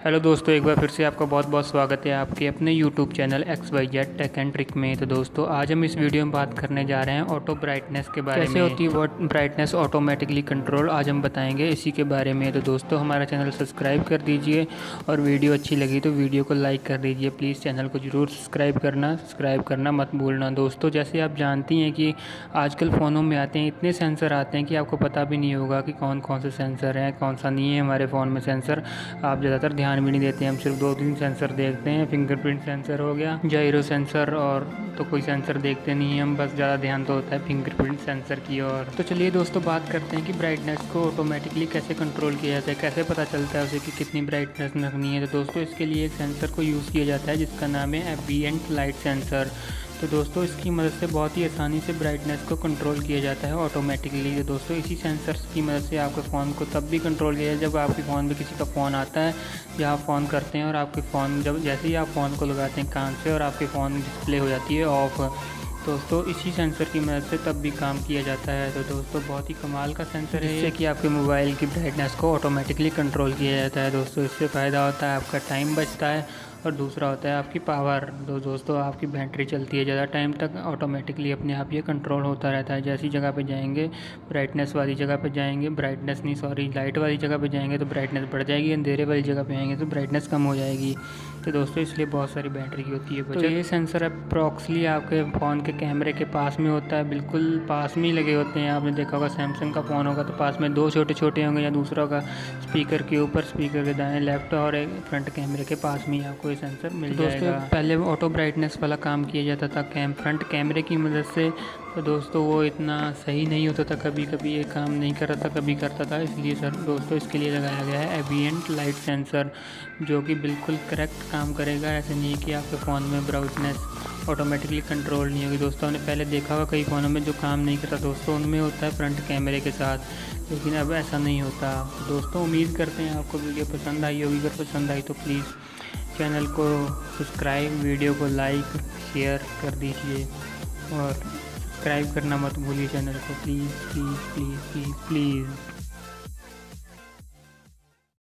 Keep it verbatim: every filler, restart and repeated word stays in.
Hello दोस्तों, एक बार फिर से आपका बहुत बहुत स्वागत है आपके अपने YouTube channel X Y Z tech and trick में। तो दोस्तों, आज हम इस वीडियो में बात करने जा रहे हैं ऑटो ब्राइटनेस के बारे में। कैसे होती है वो ब्राइटनेस ऑटोमेटिकली कंट्रोल, आज हम बताएंगे इसी के बारे में। तो दोस्तों, हमारा चैनल सब्सक्राइब कर दीजिए और वीडियो अच्छी लगी तो वीडियो को लाइक कर दीजिए। प्लीज़ चैनल को ज़रूर सब्सक्राइब करना सब्सक्राइब करना मत भूलना। दोस्तों, जैसे आप जानती हैं कि आजकल फ़ोनों में आते हैं इतने सेंसर आते हैं कि आपको पता भी नहीं होगा कि कौन कौन से सेंसर हैं, कौन सा नहीं है हमारे फ़ोन में सेंसर। आप ज़्यादातर ध्यान भी नहीं देते हैं, हम सिर्फ दो तीन सेंसर देखते हैं। फिंगरप्रिंट सेंसर हो गया, जाइरो सेंसर, और तो कोई सेंसर देखते नहीं हम, बस ज़्यादा ध्यान तो होता है फिंगरप्रिंट सेंसर की ओर। तो चलिए दोस्तों, बात करते हैं कि ब्राइटनेस को ऑटोमेटिकली कैसे कंट्रोल किया जाता है, कैसे पता चलता है उसे कि कितनी ब्राइटनेस रखनी है। तो दोस्तों, इसके लिए एक सेंसर को यूज़ किया जाता है जिसका नाम है एम्बिएंट लाइट सेंसर। तो दोस्तों, इसकी मदद से बहुत ही आसानी से ब्राइटनेस को कंट्रोल किया जाता है ऑटोमेटिकली। तो दोस्तों, इसी सेंसर्स की मदद से आपके फ़ोन को तब भी कंट्रोल किया जाए जब आपके फ़ोन में किसी का फ़ोन आता है या आप फ़ोन करते हैं और आपके फ़ोन जब जैसे ही आप फ़ोन को लगाते हैं कान से और आपके फ़ोन डिस्प्ले हो जाती है ऑफ। दोस्तों, इसी सेंसर की मदद से तब भी काम किया जाता है। तो दोस्तों, बहुत ही कमाल का सेंसर है जिससे कि आपके मोबाइल की ब्राइटनेस को ऑटोमेटिकली कंट्रोल किया जाता है। दोस्तों, इससे फ़ायदा होता है, आपका टाइम बचता है और दूसरा होता है आपकी पावर। तो दोस्तों, आपकी बैटरी चलती है ज़्यादा टाइम तक, ऑटोमेटिकली अपने आप ये कंट्रोल होता रहता है। जैसी जगह पे जाएंगे, ब्राइटनेस वाली जगह पे जाएंगे, ब्राइटनेस नहीं सॉरी लाइट वाली जगह पे जाएंगे तो ब्राइटनेस बढ़ जाएगी, अंधेरे वाली जगह पे आएंगे तो ब्राइटनेस कम हो जाएगी। तो दोस्तों, इसलिए बहुत सारी बैटरी की होती है। तो ये सेंसर अप्रॉक्सली आपके फ़ोन के कैमरे के पास में होता है, बिल्कुल पास में ही लगे होते हैं। आपने देखा होगा सैमसंग का फ़ोन होगा तो पास में दो छोटे छोटे होंगे, या दूसरा होगा स्पीकर के ऊपर, स्पीकर के दाएं लेफ्ट, और एक फ्रंट कैमरे के पास में ही आपको ये सेंसर मिल जाएगा। दोस्तों, पहले ऑटो ब्राइटनेस वाला काम किया जाता था कैम फ्रंट कैमरे की मदद से। तो दोस्तों, वो इतना सही नहीं होता था, कभी कभी ये काम नहीं कर रहा था, कभी करता था। इसलिए सर दोस्तों, इसके लिए लगाया गया है एम्बिएंट लाइट सेंसर, जो कि बिल्कुल करेक्ट काम करेगा। ऐसे नहीं कि आपके फ़ोन में ब्राइटनेस ऑटोमेटिकली कंट्रोल नहीं होगी। दोस्तों, हमने पहले देखा होगा कई फ़ोनों में जो काम नहीं करता दोस्तों, उनमें होता है फ्रंट कैमरे के साथ, लेकिन अब ऐसा नहीं होता। तो दोस्तों, उम्मीद करते हैं आपको वीडियो पसंद आई होगी। अगर पसंद आई तो प्लीज़ चैनल को सब्सक्राइब, वीडियो को लाइक शेयर कर दीजिए और सब्सक्राइब करना मत भूलिए चैनल को। Please please please please please.